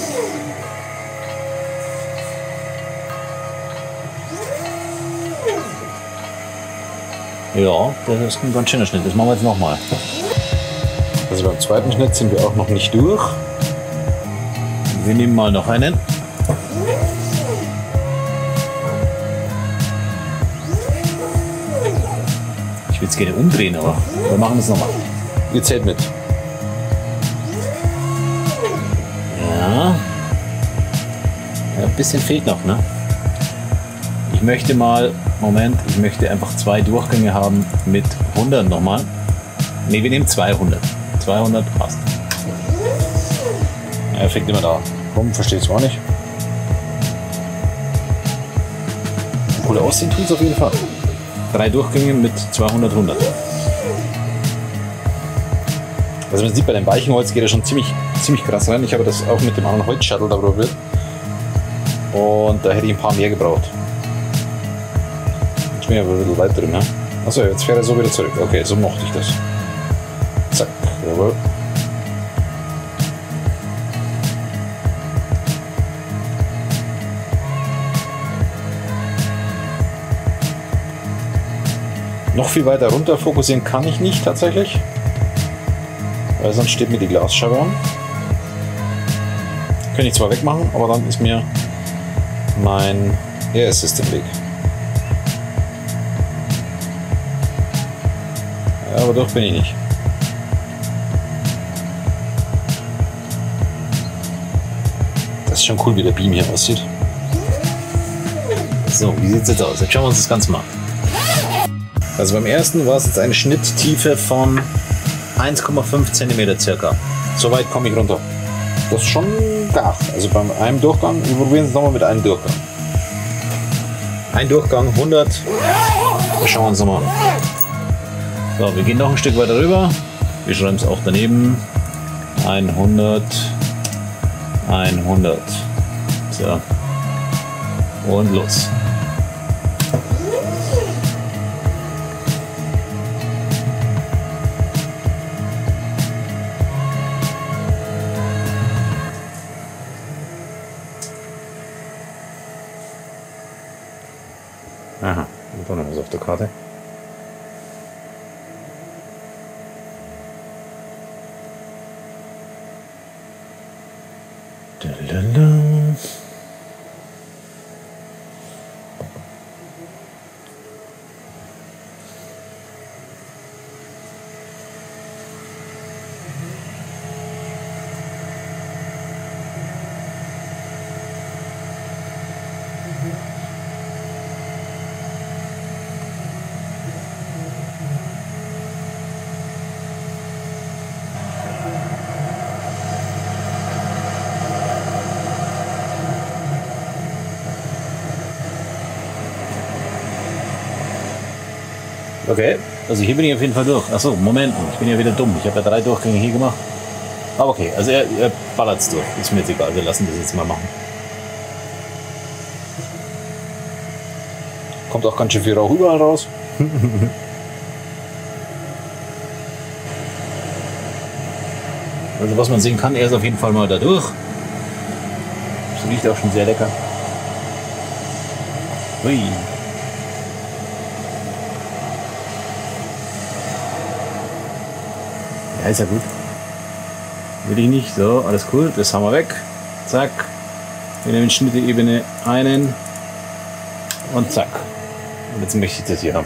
Ja, das ist ein ganz schöner Schnitt. Das machen wir jetzt nochmal. Also beim zweiten Schnitt sind wir auch noch nicht durch. Wir nehmen mal noch einen. Ich will es gerne umdrehen, aber wir machen es nochmal. Ihr zählt mit. Ja. Ja, ein bisschen fehlt noch, ne? Ich möchte mal, Moment, ich möchte einfach zwei Durchgänge haben mit hundert nochmal. Ne, wir nehmen zweihundert. zweihundert passt. Er fängt immer da. Warum? Verstehe ich es auch nicht. Cool aussehen tut es auf jeden Fall. Drei Durchgänge mit zweihundert, hundert. Also man sieht, bei dem weichen Holz geht er schon ziemlich, ziemlich krass rein. Ich habe das auch mit dem anderen Holzshuttle da probiert. Und da hätte ich ein paar mehr gebraucht. Jetzt bin ich aber ein bisschen weit drin. Ne? Achso, jetzt fährt er so wieder zurück. Okay, so mochte ich das. Zack, jawohl. Noch viel weiter runter fokussieren kann ich nicht tatsächlich. Weil sonst steht mir die Glasscheibe an. Könnte ich zwar wegmachen, aber dann ist mir mein Air Assist im Weg. Ja, aber doch bin ich nicht. Das ist schon cool, wie der Beam hier aussieht. So, wie sieht es jetzt aus? Jetzt schauen wir uns das Ganze mal an. Also beim ersten war es jetzt eine Schnitttiefe von eins Komma fünf Zentimeter circa. So weit komme ich runter. Das ist schon gar. Also beim einem Durchgang, wir probieren es nochmal mit einem Durchgang. Ein Durchgang, hundert. Wir schauen uns nochmal an. So, wir gehen noch ein Stück weiter rüber. Wir schreiben es auch daneben. hundert. hundert. So. Und los. Aha, und dann noch was auf der Karte. Dalala. Okay, also hier bin ich auf jeden Fall durch. Achso, Moment, ich bin ja wieder dumm. Ich habe ja drei Durchgänge hier gemacht. Aber okay, also er, er ballert es durch. Ist mir jetzt egal, wir lassen das jetzt mal machen. Kommt auch ganz schön viel Rauch überall raus. Also was man sehen kann, er ist auf jeden Fall mal da durch. Das riecht auch schon sehr lecker. Hui. Ja, ist ja gut. Will ich nicht. So, alles cool. Das haben wir weg. Zack. Wir nehmen Schnittebene einen. Und zack. Und jetzt möchte ich das hier haben.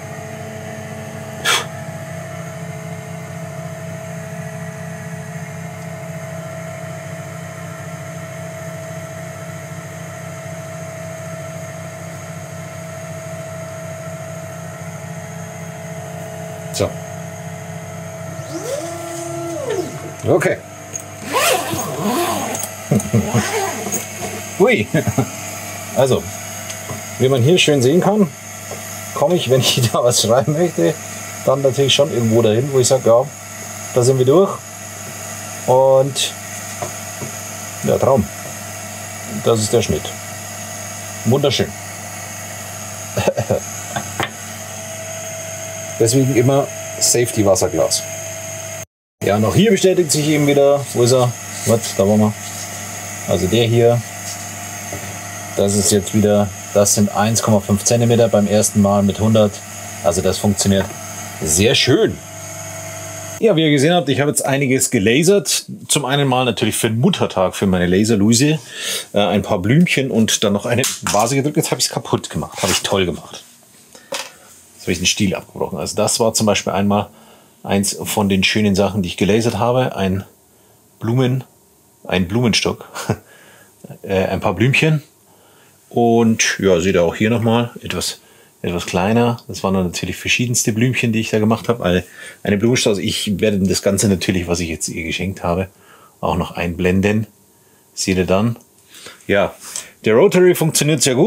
So. Okay. Ui. Also, wie man hier schön sehen kann, komme ich, wenn ich da was schreiben möchte, dann natürlich schon irgendwo dahin, wo ich sage, ja, da sind wir durch. Und ja, Traum. Das ist der Schnitt. Wunderschön. Deswegen immer Safety Wasserglas. Ja, noch hier bestätigt sich eben wieder, wo ist er? Was? Da waren wir. Also der hier, das ist jetzt wieder, das sind eins Komma fünf Zentimeter beim ersten Mal mit hundert. Also das funktioniert sehr schön. Ja, wie ihr gesehen habt, ich habe jetzt einiges gelasert. Zum einen mal natürlich für den Muttertag, für meine Laserluise. Äh, ein paar Blümchen und dann noch eine Vase gedrückt. Jetzt habe ich es kaputt gemacht. Habe ich toll gemacht. Jetzt habe ich den Stiel abgebrochen. Also das war zum Beispiel einmal eins von den schönen Sachen, die ich gelasert habe. Ein Blumen, ein Blumenstock. äh, ein paar Blümchen. Und ja, seht ihr auch hier nochmal etwas, etwas kleiner. Das waren dann natürlich verschiedenste Blümchen, die ich da gemacht habe. Eine, eine Blumenstrauß. Ich werde das Ganze natürlich, was ich jetzt ihr geschenkt habe, auch noch einblenden. Seht ihr dann. Ja, der Rotary funktioniert sehr gut.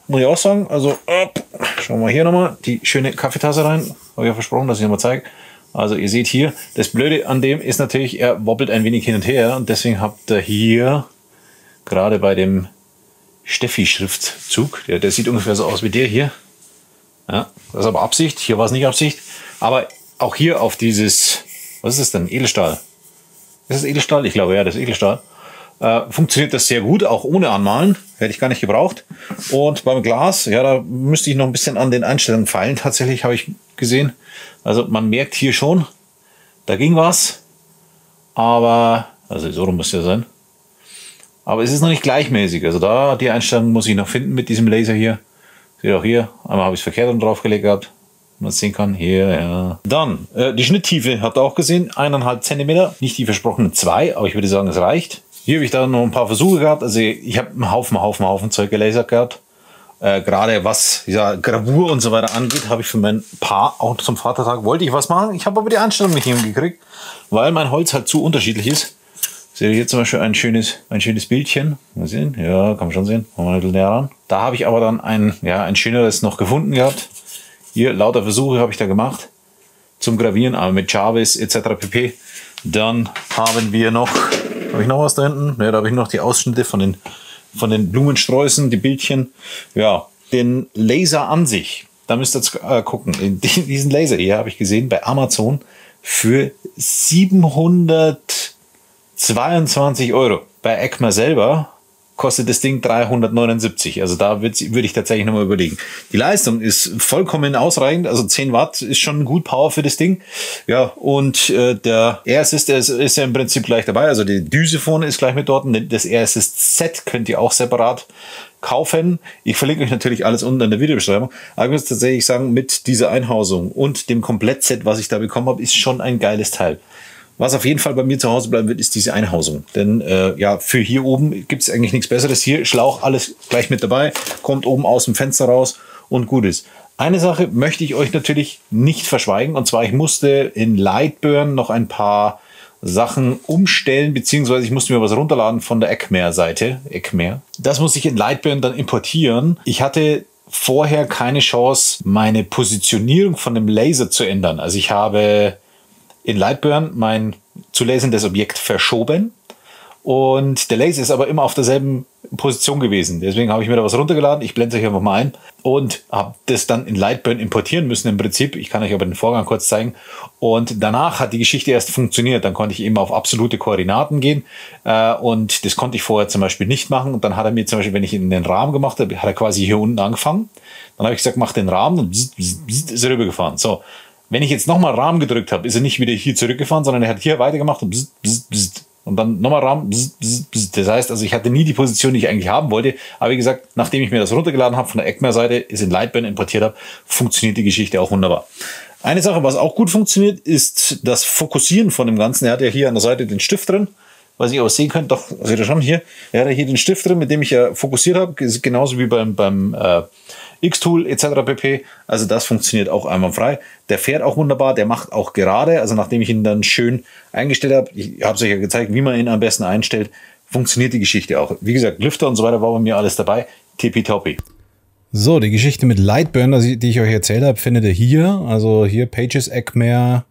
muss ich auch sagen. Also, up. Schauen wir hier nochmal die schöne Kaffeetasse rein. Habe ich ja versprochen, dass ich nochmal zeige. Also ihr seht hier, das Blöde an dem ist natürlich, er wobbelt ein wenig hin und her. Und deswegen habt ihr hier, gerade bei dem Steffi-Schriftzug, der, der sieht ungefähr so aus wie der hier. Ja, das ist aber Absicht, hier war es nicht Absicht. Aber auch hier auf dieses, was ist das denn, Edelstahl. Ist das Edelstahl? Ich glaube, ja, das ist Edelstahl. Äh, funktioniert das sehr gut, auch ohne Anmalen. Hätte ich gar nicht gebraucht. Und beim Glas, ja, da müsste ich noch ein bisschen an den Einstellungen feilen. Tatsächlich habe ich gesehen. Also man merkt hier schon, da ging was. Aber, also so rum muss ja sein. Aber es ist noch nicht gleichmäßig. Also da, die Einstellung muss ich noch finden mit diesem Laser hier. Seht auch hier. Einmal habe ich es verkehrt draufgelegt gehabt. Man es sehen kann. Hier, ja. Dann, äh, die Schnitttiefe habt ihr auch gesehen. Eineinhalb Zentimeter. Nicht die versprochenen zwei, aber ich würde sagen, es reicht. Hier habe ich da noch ein paar Versuche gehabt. Also ich habe einen Haufen, Haufen, Haufen Zeug gelasert gehabt. Äh, gerade was ja, Gravur und so weiter angeht, habe ich für mein Paar, auch zum Vatertag, wollte ich was machen. Ich habe aber die Einstellung nicht hingekriegt, weil mein Holz halt zu unterschiedlich ist. Seht ihr hier zum Beispiel ein schönes, ein schönes Bildchen. Mal sehen. Ja, kann man schon sehen. Machen wir ein bisschen näher ran. Da habe ich aber dann ein, ja, ein schöneres noch gefunden gehabt. Hier, lauter Versuche habe ich da gemacht. Zum Gravieren, aber mit Jarvis et cetera pp. Dann haben wir noch, habe ich noch was da hinten? Ja, da habe ich noch die Ausschnitte von den, von den Blumensträußen, die Bildchen. Ja, den Laser an sich, da müsst ihr jetzt äh, gucken. In diesen Laser hier habe ich gesehen bei Amazon für siebenhundertzweiundzwanzig Euro. Bei ECMA selber kostet das Ding dreihundertneunundsiebzig. Also da würde ich tatsächlich nochmal überlegen. Die Leistung ist vollkommen ausreichend. Also zehn Watt ist schon gut Power für das Ding. Ja, und äh, der Air Assist der ist, ist ja im Prinzip gleich dabei. Also die Düse vorne ist gleich mit dort. Das Air Assist Set könnt ihr auch separat kaufen. Ich verlinke euch natürlich alles unten in der Videobeschreibung. Aber ich muss tatsächlich sagen, mit dieser Einhausung und dem Komplettset, was ich da bekommen habe, ist schon ein geiles Teil. Was auf jeden Fall bei mir zu Hause bleiben wird, ist diese Einhausung. Denn äh, ja, für hier oben gibt es eigentlich nichts Besseres. Hier Schlauch, alles gleich mit dabei, kommt oben aus dem Fenster raus und gut ist. Eine Sache möchte ich euch natürlich nicht verschweigen. Und zwar, ich musste in Lightburn noch ein paar Sachen umstellen, beziehungsweise ich musste mir was runterladen von der Eckmer-Seite. Eckmer. Das musste ich in Lightburn dann importieren. Ich hatte vorher keine Chance, meine Positionierung von dem Laser zu ändern. Also ich habe in Lightburn mein zu laserndes Objekt verschoben und der Laser ist aber immer auf derselben Position gewesen. Deswegen habe ich mir da was runtergeladen. Ich blende euch einfach mal ein und habe das dann in Lightburn importieren müssen im Prinzip. Ich kann euch aber den Vorgang kurz zeigen. Und danach hat die Geschichte erst funktioniert. Dann konnte ich eben auf absolute Koordinaten gehen äh, und das konnte ich vorher zum Beispiel nicht machen. Und dann hat er mir zum Beispiel, wenn ich in den Rahmen gemacht habe, hat er quasi hier unten angefangen. Dann habe ich gesagt, mach den Rahmen und bzz, bzz, bzz, ist er rübergefahren. So. Wenn ich jetzt nochmal Rahmen gedrückt habe, ist er nicht wieder hier zurückgefahren, sondern er hat hier weitergemacht und bzz, bzz, bzz, und dann nochmal Rahmen. Bzz, bzz, bzz. Das heißt, also ich hatte nie die Position, die ich eigentlich haben wollte. Aber wie gesagt, nachdem ich mir das runtergeladen habe von der Eckmer-Seite, es in Lightburn importiert habe, funktioniert die Geschichte auch wunderbar. Eine Sache, was auch gut funktioniert, ist das Fokussieren von dem Ganzen. Er hat ja hier an der Seite den Stift drin. Was ihr aber sehen könnt, doch, seht ihr schon hier, er hat ja hier den Stift drin, mit dem ich ja fokussiert habe. Genauso wie beim, beim äh, X-Tool et cetera pp. Also das funktioniert auch einwandfrei. Der fährt auch wunderbar, der macht auch gerade. Also nachdem ich ihn dann schön eingestellt habe, ich habe es euch ja gezeigt, wie man ihn am besten einstellt, funktioniert die Geschichte auch. Wie gesagt, Lüfter und so weiter war bei mir alles dabei. Tippitoppi. So, die Geschichte mit Lightburn, die ich euch erzählt habe, findet ihr hier. Also hier Pages Eckmer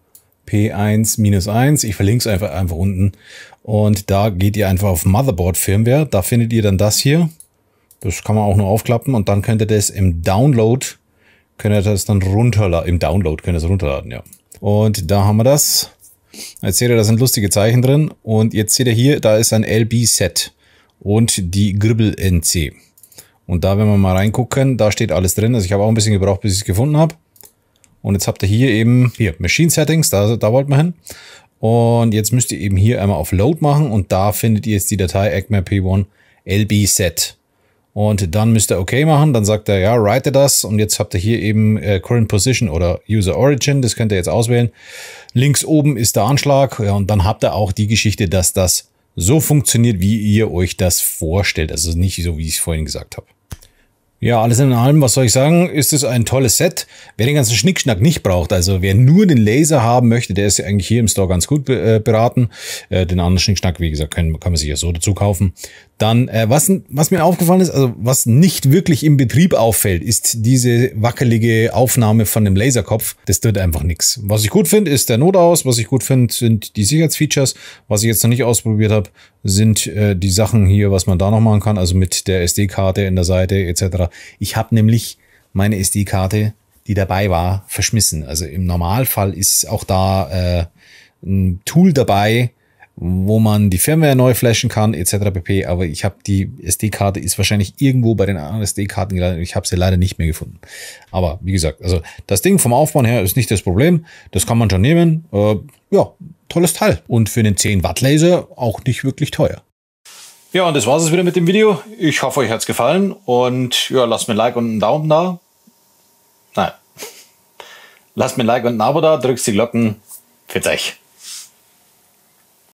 P eins eins. Ich verlinke es einfach, einfach unten. Und da geht ihr einfach auf Motherboard Firmware. Da findet ihr dann das hier. Das kann man auch nur aufklappen und dann könnt ihr das im Download, könnt ihr das dann runterladen. Im Download könnt ihr das runterladen, ja. Und da haben wir das. Jetzt seht ihr, da sind lustige Zeichen drin. Und jetzt seht ihr hier, da ist ein L B-Set und die Gribbel N C. Und da, wenn wir mal reingucken, da steht alles drin. Also ich habe auch ein bisschen gebraucht, bis ich es gefunden habe. Und jetzt habt ihr hier eben, hier, Machine Settings, da, da wollt man hin. Und jetzt müsst ihr eben hier einmal auf Load machen und da findet ihr jetzt die Datei Eckmer P eins L B Set. Und dann müsst ihr OK machen, dann sagt er, ja, write das. Und jetzt habt ihr hier eben äh, Current Position oder User Origin, das könnt ihr jetzt auswählen. Links oben ist der Anschlag, ja, und dann habt ihr auch die Geschichte, dass das so funktioniert, wie ihr euch das vorstellt. Also nicht so, wie ich es vorhin gesagt habe. Ja, alles in allem, was soll ich sagen, ist es ein tolles Set. Wer den ganzen Schnickschnack nicht braucht, also wer nur den Laser haben möchte, der ist ja eigentlich hier im Store ganz gut beraten. Den anderen Schnickschnack, wie gesagt, kann, kann man sich ja so dazu kaufen. Dann, äh, was, was mir aufgefallen ist, also was nicht wirklich im Betrieb auffällt, ist diese wackelige Aufnahme von dem Laserkopf. Das tut einfach nichts. Was ich gut finde, ist der Notaus. Was ich gut finde, sind die Sicherheitsfeatures. Was ich jetzt noch nicht ausprobiert habe, sind äh, die Sachen hier, was man da noch machen kann. Also mit der S D-Karte in der Seite et cetera. Ich habe nämlich meine S D-Karte, die dabei war, verschmissen. Also im Normalfall ist auch da äh, ein Tool dabei, wo man die Firmware neu flashen kann, et cetera pp. Aber ich habe die S D-Karte, ist wahrscheinlich irgendwo bei den anderen S D-Karten gelandet. Ich habe sie leider nicht mehr gefunden. Aber wie gesagt, also das Ding vom Aufbauen her ist nicht das Problem. Das kann man schon nehmen. Äh, ja, tolles Teil. Und für einen zehn Watt Laser auch nicht wirklich teuer. Ja, und das war's es wieder mit dem Video. Ich hoffe, euch hat's gefallen. Und ja, lasst mir ein Like und einen Daumen da. Nein. Lasst mir ein Like und ein Abo da, drückt die Glocken. Für euch.